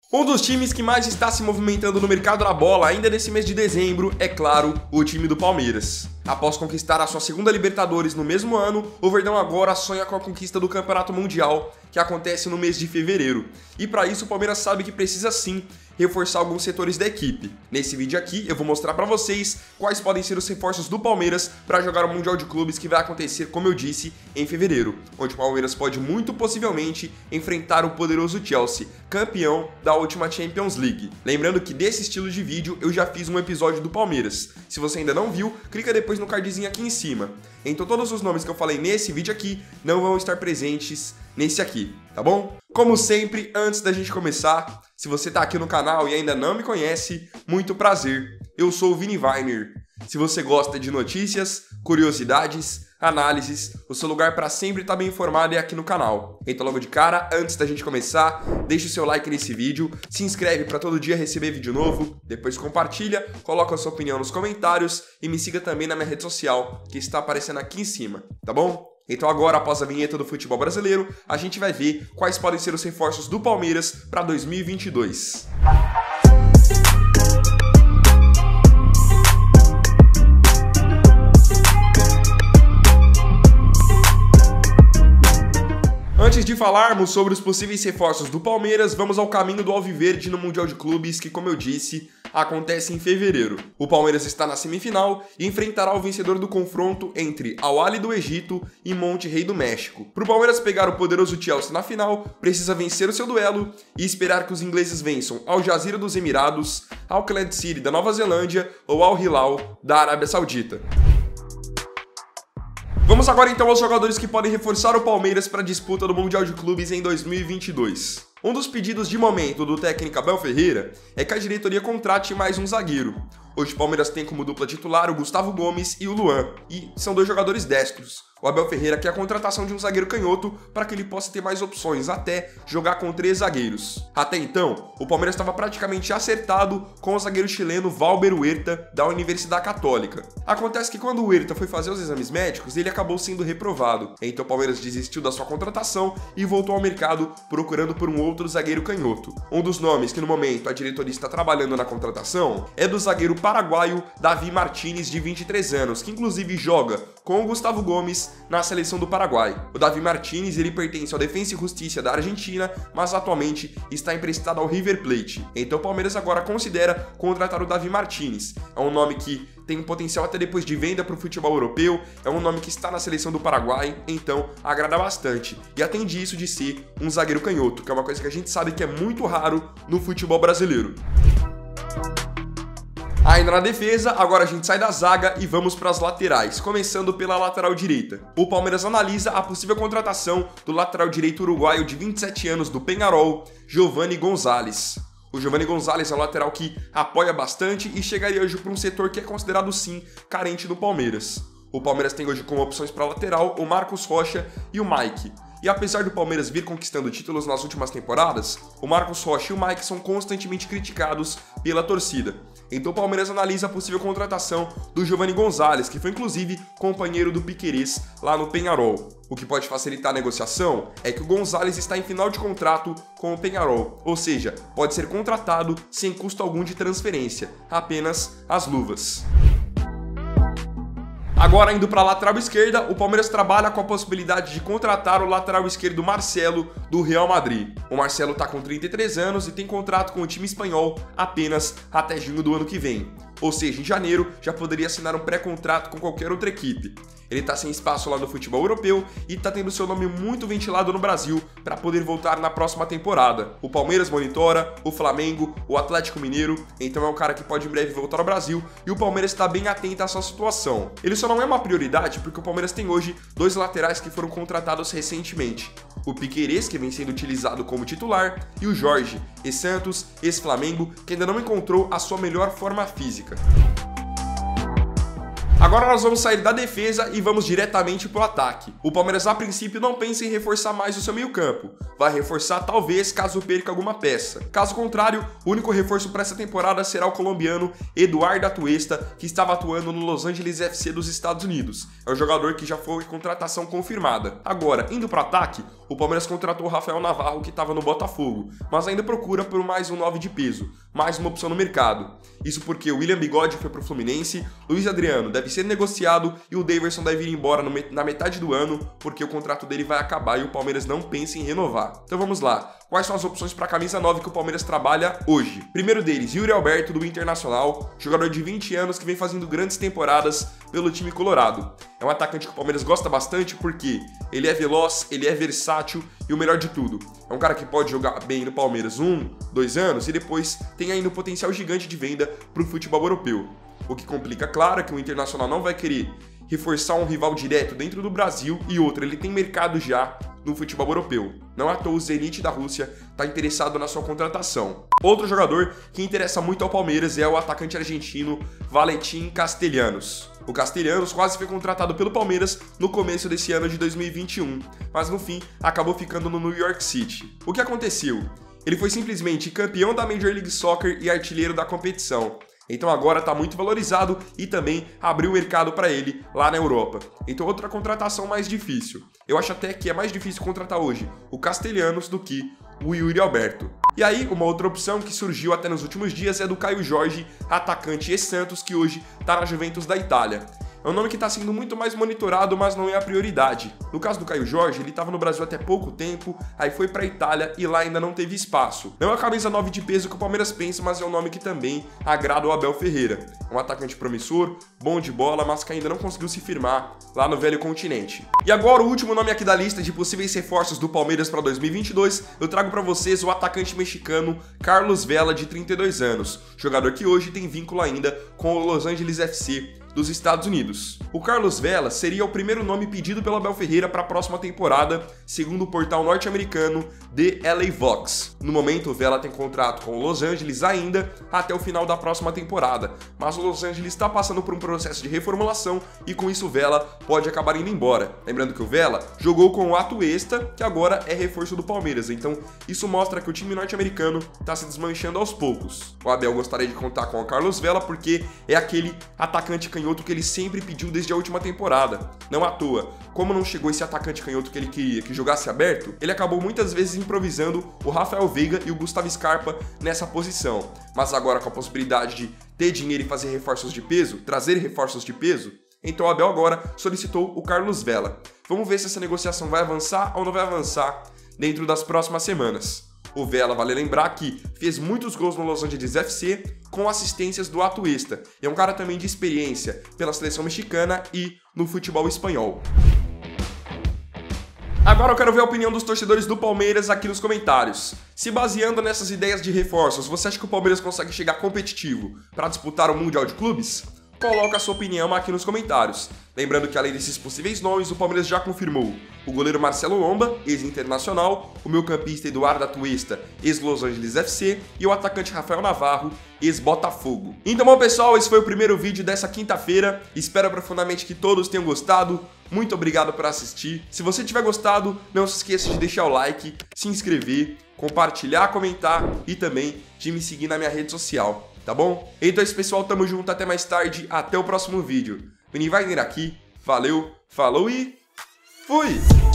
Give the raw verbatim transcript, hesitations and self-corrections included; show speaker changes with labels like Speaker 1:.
Speaker 1: Um dos times que mais está se movimentando no mercado da bola ainda nesse mês de dezembro é, claro, o time do Palmeiras. Após conquistar a sua segunda Libertadores no mesmo ano, o Verdão agora sonha com a conquista do Campeonato Mundial, que acontece no mês de fevereiro. E para isso o Palmeiras sabe que precisa sim reforçar alguns setores da equipe. Nesse vídeo aqui eu vou mostrar para vocês quais podem ser os reforços do Palmeiras para jogar o Mundial de Clubes que vai acontecer, como eu disse, em fevereiro, onde o Palmeiras pode muito possivelmente enfrentar o poderoso Chelsea, campeão da última Champions League. Lembrando que desse estilo de vídeo eu já fiz um episódio do Palmeiras. Se você ainda não viu, clica depois no cardzinho aqui em cima. Então todos os nomes que eu falei nesse vídeo aqui não vão estar presentes nesse aqui, tá bom? Como sempre, antes da gente começar, se você tá aqui no canal e ainda não me conhece, muito prazer, eu sou o Vini Weiner. Se você gosta de notícias, curiosidades, análises, o seu lugar para sempre estar bem informado é aqui no canal. Então logo de cara, antes da gente começar, deixa o seu like nesse vídeo, se inscreve para todo dia receber vídeo novo, depois compartilha, coloca a sua opinião nos comentários e me siga também na minha rede social, que está aparecendo aqui em cima, tá bom? Então agora, após a vinheta do futebol brasileiro, a gente vai ver quais podem ser os reforços do Palmeiras para dois mil e vinte e dois. Antes de falarmos sobre os possíveis reforços do Palmeiras, vamos ao caminho do Alviverde no Mundial de Clubes, que, como eu disse, acontece em fevereiro. O Palmeiras está na semifinal e enfrentará o vencedor do confronto entre Al Ahly do Egito e Monterrey do México. Para o Palmeiras pegar o poderoso Chelsea na final, precisa vencer o seu duelo e esperar que os ingleses vençam Al Jazeera dos Emirados, Auckland City da Nova Zelândia ou Al Hilal da Arábia Saudita. Vamos agora então aos jogadores que podem reforçar o Palmeiras para a disputa do Mundial de Clubes em dois mil e vinte e dois. Um dos pedidos de momento do técnico Abel Ferreira é que a diretoria contrate mais um zagueiro. Hoje o Palmeiras tem como dupla titular o Gustavo Gomes e o Luan, e são dois jogadores destros. O Abel Ferreira quer a contratação de um zagueiro canhoto para que ele possa ter mais opções, até jogar com três zagueiros. Até então, o Palmeiras estava praticamente acertado com o zagueiro chileno Valber Huerta, da Universidade Católica. Acontece que quando o Huerta foi fazer os exames médicos, ele acabou sendo reprovado. Então o Palmeiras desistiu da sua contratação e voltou ao mercado procurando por um outro zagueiro canhoto. Um dos nomes que no momento a diretoria está trabalhando na contratação é do zagueiro paraguaio Davi Martínez, de vinte e três anos, que inclusive joga com o Gustavo Gomes na seleção do Paraguai. O Davi Martínez, ele pertence ao Defensa e Justiça da Argentina, mas atualmente está emprestado ao River Plate. Então o Palmeiras agora considera contratar o Davi Martínez. É um nome que tem um potencial até depois de venda para o futebol europeu, é um nome que está na seleção do Paraguai, então agrada bastante. E atende isso de ser um zagueiro canhoto, que é uma coisa que a gente sabe que é muito raro no futebol brasileiro. Ainda na defesa, agora a gente sai da zaga e vamos para as laterais, começando pela lateral direita. O Palmeiras analisa a possível contratação do lateral direito uruguaio de vinte e sete anos do Peñarol, Giovanni Gonzalez. O Giovanni Gonzalez é um lateral que apoia bastante e chegaria hoje para um setor que é considerado sim carente do Palmeiras. O Palmeiras tem hoje como opções para lateral o Marcos Rocha e o Mike. E apesar do Palmeiras vir conquistando títulos nas últimas temporadas, o Marcos Rocha e o Mike são constantemente criticados pela torcida. Então o Palmeiras analisa a possível contratação do Giovanni Gonzalez, que foi inclusive companheiro do Piquerez lá no Peñarol. O que pode facilitar a negociação é que o Gonzalez está em final de contrato com o Peñarol, ou seja, pode ser contratado sem custo algum de transferência, apenas as luvas. Agora, indo para a lateral esquerda, o Palmeiras trabalha com a possibilidade de contratar o lateral esquerdo Marcelo, do Real Madrid. O Marcelo está com trinta e três anos e tem contrato com o time espanhol apenas até junho do ano que vem. Ou seja, em janeiro já poderia assinar um pré-contrato com qualquer outra equipe. Ele está sem espaço lá no futebol europeu e está tendo seu nome muito ventilado no Brasil para poder voltar na próxima temporada. O Palmeiras monitora, o Flamengo, o Atlético Mineiro, então é um cara que pode em breve voltar ao Brasil e o Palmeiras está bem atento à sua situação. Ele só não é uma prioridade porque o Palmeiras tem hoje dois laterais que foram contratados recentemente. O Piquerez, que vem sendo utilizado como titular, e o Jorge, ex-Santos, ex-Flamengo, que ainda não encontrou a sua melhor forma física. Agora nós vamos sair da defesa e vamos diretamente para o ataque. O Palmeiras a princípio não pensa em reforçar mais o seu meio campo. Vai reforçar talvez caso perca alguma peça. Caso contrário, o único reforço para essa temporada será o colombiano Eduardo Atuesta, que estava atuando no Los Angeles F C dos Estados Unidos. É um jogador que já foi contratação confirmada. Agora, indo para o ataque, o Palmeiras contratou o Rafael Navarro, que estava no Botafogo, mas ainda procura por mais um nove de peso, mais uma opção no mercado. Isso porque o William Bigode foi pro Fluminense, Luiz Adriano deve ser negociado e o Daverson deve ir embora no me- na metade do ano, porque o contrato dele vai acabar e o Palmeiras não pensa em renovar. Então vamos lá. Quais são as opções para a camisa nove que o Palmeiras trabalha hoje? Primeiro deles, Yuri Alberto, do Internacional, jogador de vinte anos que vem fazendo grandes temporadas pelo time colorado. É um atacante que o Palmeiras gosta bastante porque ele é veloz, ele é versátil e o melhor de tudo, é um cara que pode jogar bem no Palmeiras um, dois anos e depois tem ainda um potencial gigante de venda para o futebol europeu. O que complica, claro, é que o Internacional não vai querer reforçar um rival direto dentro do Brasil e outra, ele tem mercado já no futebol europeu. Não à toa o Zenit da Rússia está interessado na sua contratação. Outro jogador que interessa muito ao Palmeiras é o atacante argentino Valentín Castellanos. O Castellanos quase foi contratado pelo Palmeiras no começo desse ano de dois mil e vinte e um, mas no fim acabou ficando no New York City. O que aconteceu? Ele foi simplesmente campeão da Major League Soccer e artilheiro da competição. Então agora está muito valorizado e também abriu o mercado para ele lá na Europa. Então outra contratação mais difícil. Eu acho até que é mais difícil contratar hoje o Castellanos do que o Yuri Alberto. E aí, uma outra opção que surgiu até nos últimos dias é do Caio Jorge, atacante ex-Santos, que hoje está na Juventus da Itália. É um nome que está sendo muito mais monitorado, mas não é a prioridade. No caso do Caio Jorge, ele estava no Brasil até pouco tempo, aí foi para a Itália e lá ainda não teve espaço. Não é a camisa nove de peso que o Palmeiras pensa, mas é um nome que também agrada o Abel Ferreira. É um atacante promissor, bom de bola, mas que ainda não conseguiu se firmar lá no velho continente. E agora o último nome aqui da lista de possíveis reforços do Palmeiras para dois mil e vinte e dois, eu trago para vocês o atacante mexicano Carlos Vela, de trinta e dois anos, jogador que hoje tem vínculo ainda com o Los Angeles F C dos Estados Unidos. O Carlos Vela seria o primeiro nome pedido pelo Abel Ferreira para a próxima temporada, segundo o portal norte-americano The L A Vox. No momento, o Vela tem contrato com o Los Angeles ainda até o final da próxima temporada, mas o Los Angeles está passando por um processo de reformulação e com isso o Vela pode acabar indo embora. Lembrando que o Vela jogou com o Atuesta, que agora é reforço do Palmeiras, então isso mostra que o time norte-americano está se desmanchando aos poucos. O Abel gostaria de contar com o Carlos Vela porque é aquele atacante canhoto que ele sempre pediu desde a última temporada. Não à toa, como não chegou esse atacante canhoto que ele queria que jogasse aberto, ele acabou muitas vezes improvisando o Rafael Veiga e o Gustavo Scarpa nessa posição. Mas agora com a possibilidade de ter dinheiro e fazer reforços de peso, trazer reforços de peso, então o Abel agora solicitou o Carlos Vela. Vamos ver se essa negociação vai avançar ou não vai avançar dentro das próximas semanas. O Vela, vale lembrar que fez muitos gols no Los Angeles F C com assistências do Atuesta. É um cara também de experiência pela seleção mexicana e no futebol espanhol. Agora eu quero ver a opinião dos torcedores do Palmeiras aqui nos comentários. Se baseando nessas ideias de reforços, você acha que o Palmeiras consegue chegar competitivo para disputar o Mundial de Clubes? Coloca a sua opinião aqui nos comentários. Lembrando que além desses possíveis nomes, o Palmeiras já confirmou o goleiro Marcelo Lomba, ex-Internacional, o meio-campista Eduardo Atuesta, ex-Los Angeles F C, e o atacante Rafael Navarro, ex-Botafogo. Então, bom pessoal, esse foi o primeiro vídeo dessa quinta-feira. Espero profundamente que todos tenham gostado. Muito obrigado por assistir. Se você tiver gostado, não se esqueça de deixar o like, se inscrever, compartilhar, comentar e também de me seguir na minha rede social. Tá bom? Então é isso, pessoal, tamo junto, até mais tarde, até o próximo vídeo. Vini Wagner aqui, valeu, falou e fui!